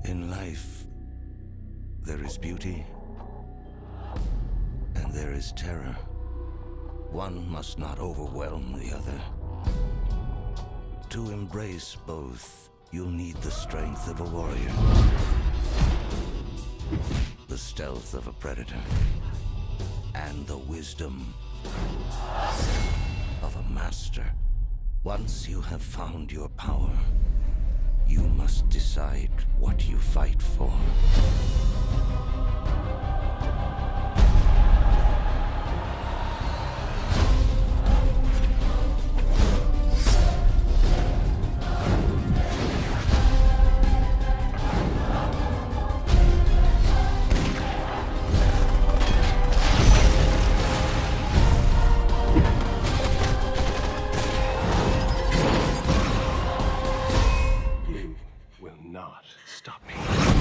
In life, there is beauty, and there is terror. One must not overwhelm the other. To embrace both, you'll need the strength of a warrior, the stealth of a predator, and the wisdom of a master. Once you have found your power, you must decide what you fight for. You will not stop me.